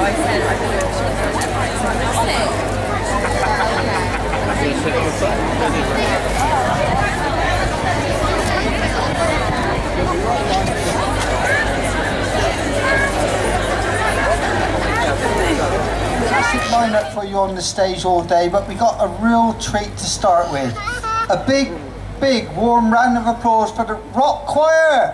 Fantastic lineup for you on the stage all day, but we got a real treat to start with. A big warm round of applause for the rock choir.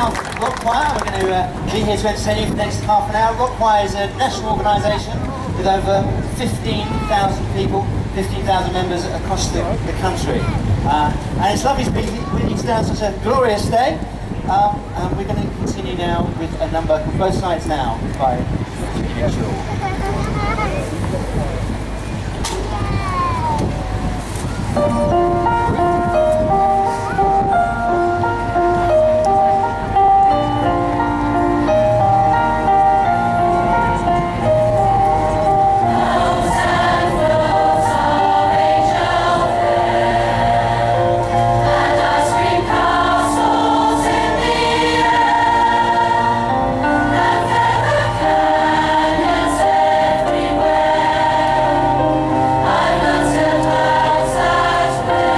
behalf of Rock Choir, we're going to be here to entertain you for the next half an hour. Rock Choir is a national organisation with over 15,000 people, 15,000 members across the country. And it's lovely to be with you today on such a glorious day. And we're going to continue now with a number called Both Sides Now by Mitchell. Everywhere.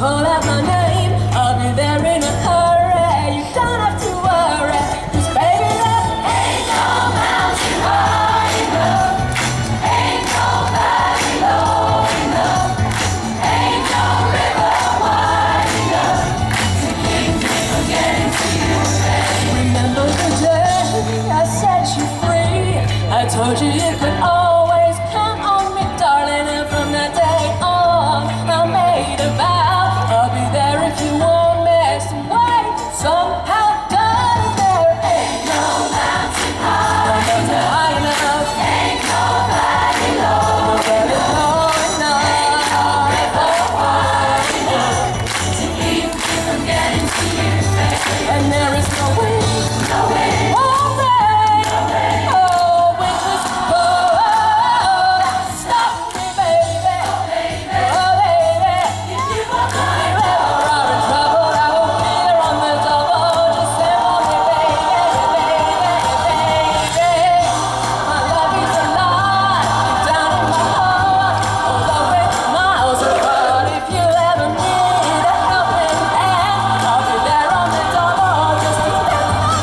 call out my name, I'll be there in a hurry. You don't have to worry, 'cause baby, there ain't no mountain high enough, ain't no valley low enough, ain't no river wide enough to keep me from getting to you, baby. Remember the day I set you free? I told you you could always count on me, darling, and from that day on, I made a vow. I'll be there if you want me, some way, somehow, darling, there ain't no mountain high enough, ain't no valley low enough, ain't no river wide enough to keep me from getting to you, baby. And there is no way, no way, oh rain, no rain, oh winters cold, stop me, baby, oh baby, oh baby. If you ever are in trouble, I will be there on the double. Just say for me, baby. My love is alive, down in my heart, although we're miles apart. If you ever need a helping hand, I'll be there on the double. Just keep it in my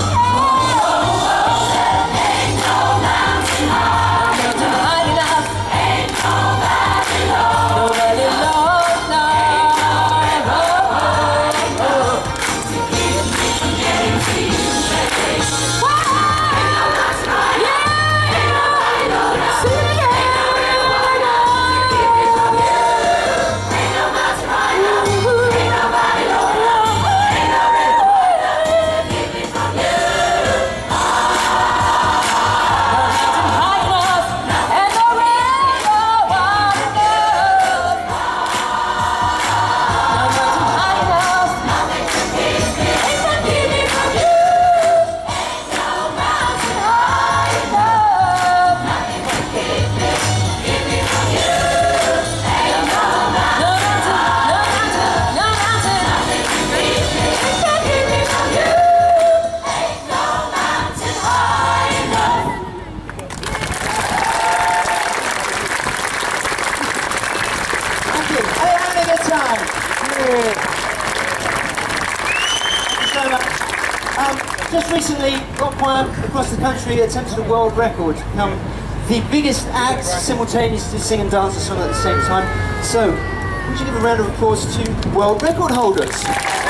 hand. Ain't no mountain high enough, ain't no valley low, no valley low enough, to keep me from getting to you, baby. Ain't no mountain high enough, ain't no valley low enough, ain't no river wide enough to keep me from you. Ain't no mountain high enough, ain't no valley low enough, ain't no river wide enough to keep me from you. High enough, and no river wide enough. No mountain high enough, nothing can keep me from you. Ain't no mountain high enough, nothing can keep me from you. Ain't no mountain, no mountain, nothing can keep me from you. Ain't no mountain high enough. Thank you. Are you having a good time? Thank you so much. Just recently, rock choir across the country attempted a world record to become the biggest act simultaneously sing and dance a song at the same time. So, would you give a round of applause to world record holders?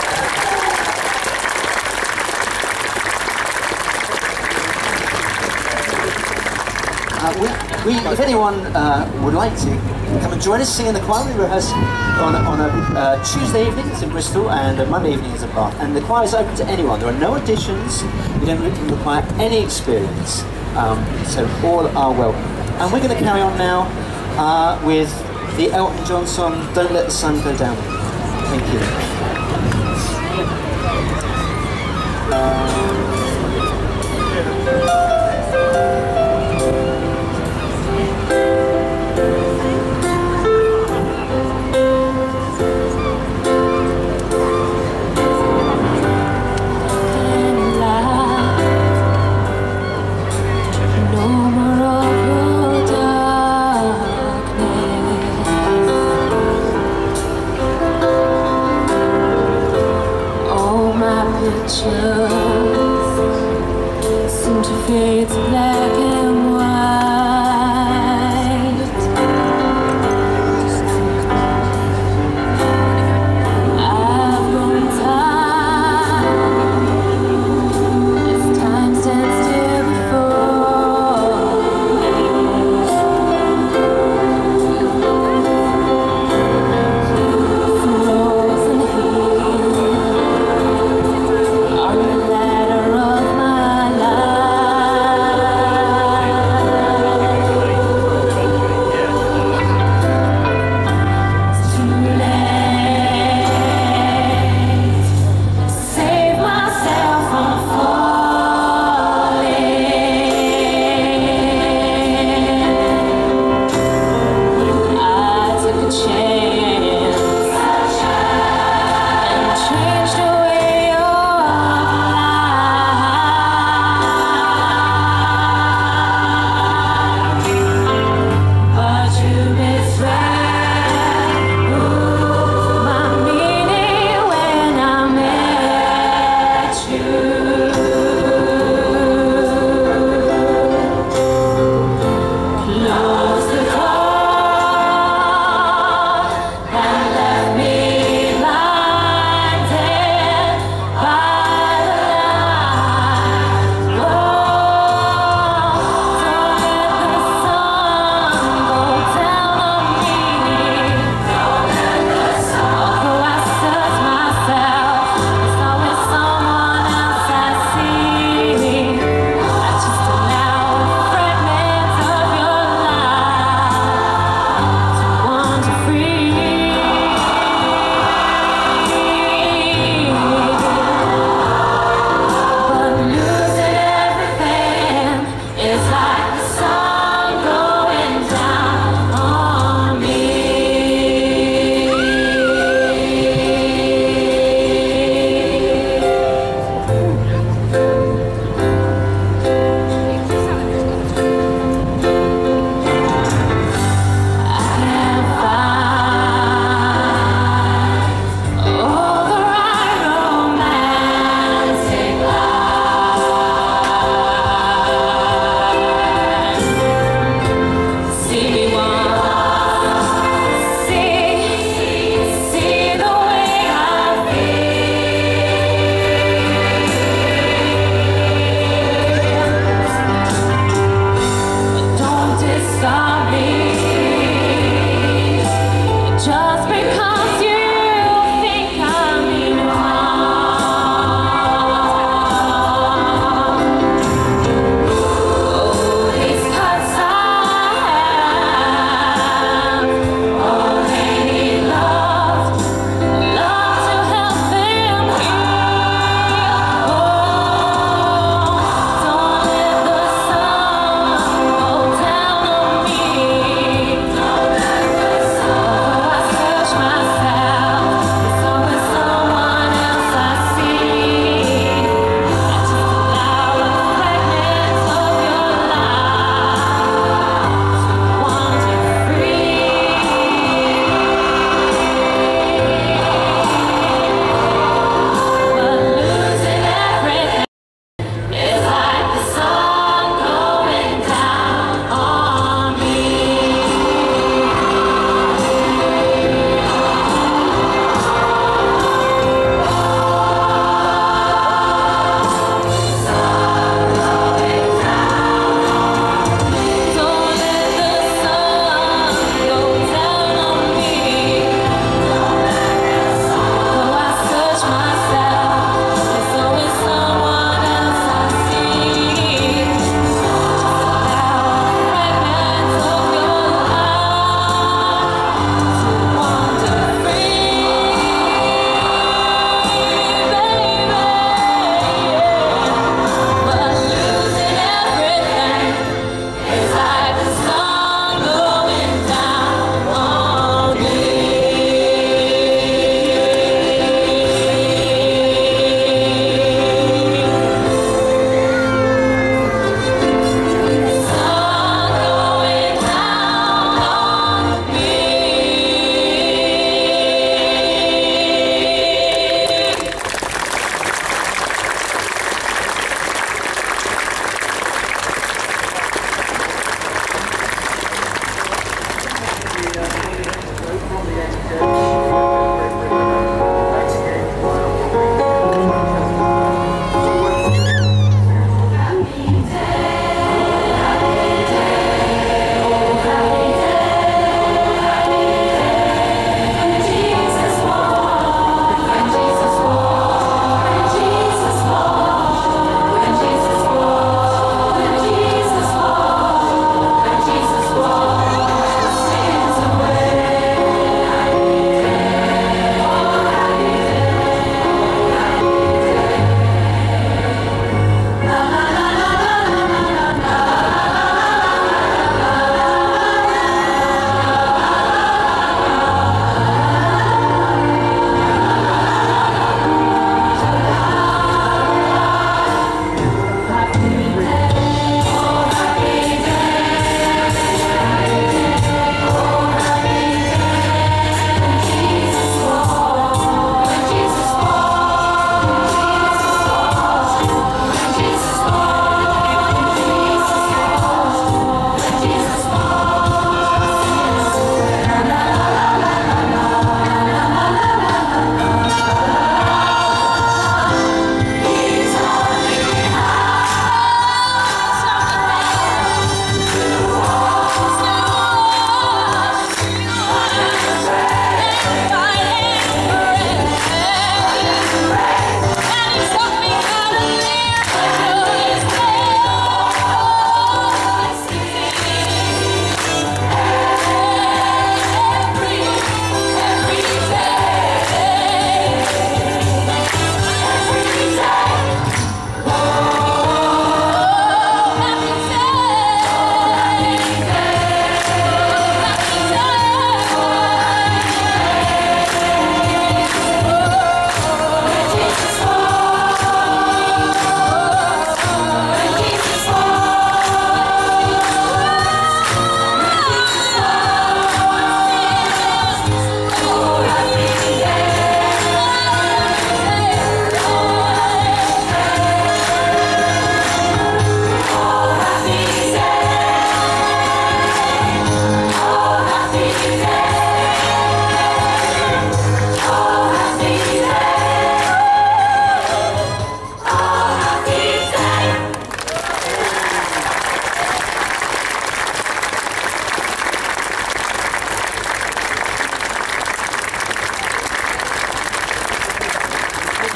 If anyone would like to come and join us, sing in the choir. We rehearse on a Tuesday evening, it's in Bristol, and a Monday evening is in Bath. And the choir is open to anyone. There are no auditions. You don't require any experience. So all are welcome. And we're going to carry on now with the Elton John song, Don't Let the Sun Go Down. Thank you. No more of your darkness. All my pictures seem to fade to black and white. I've grown tired as time stands still before frozen here. Are you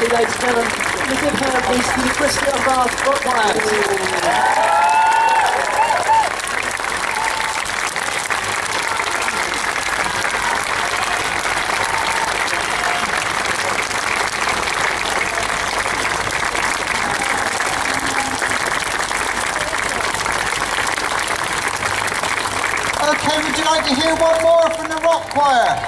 lovely, ladies and gentlemen. Can you give her a piece for the Bristol Harbourside rock choir? Okay, would you like to hear one more from the rock choir?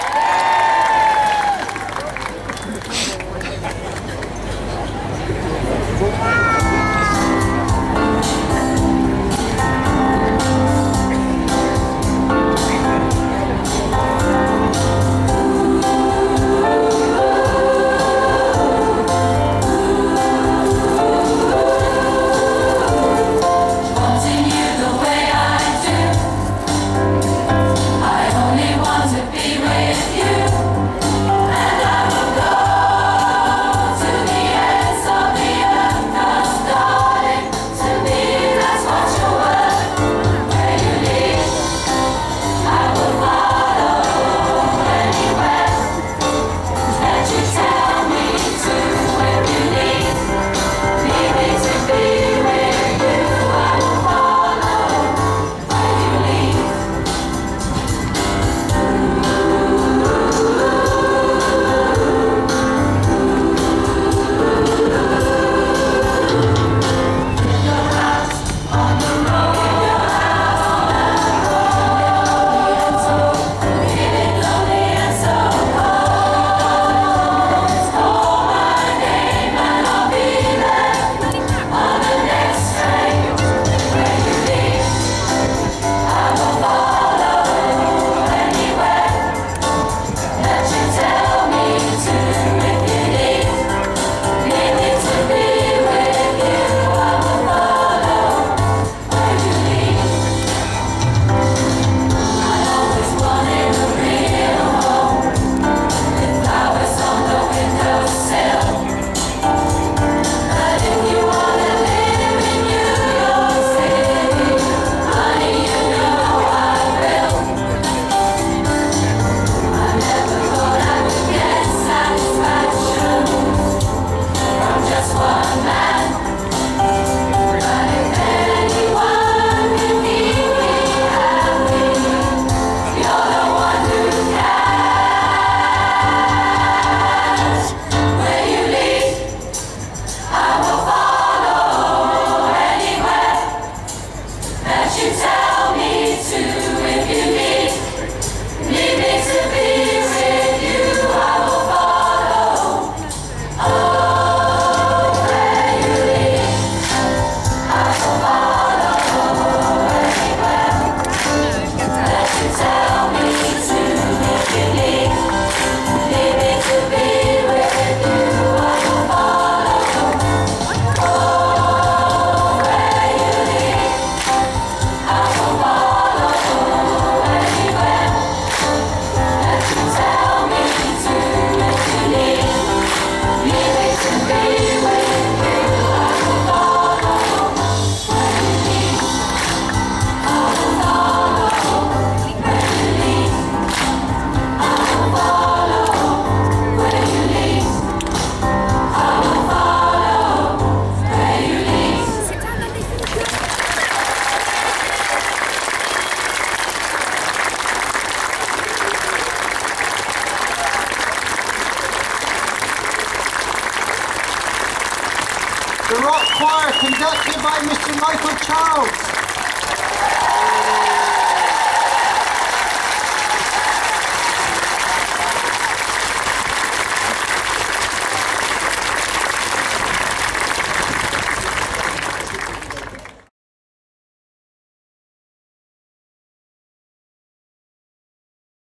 The rock choir conducted by Mr. Michael Charles.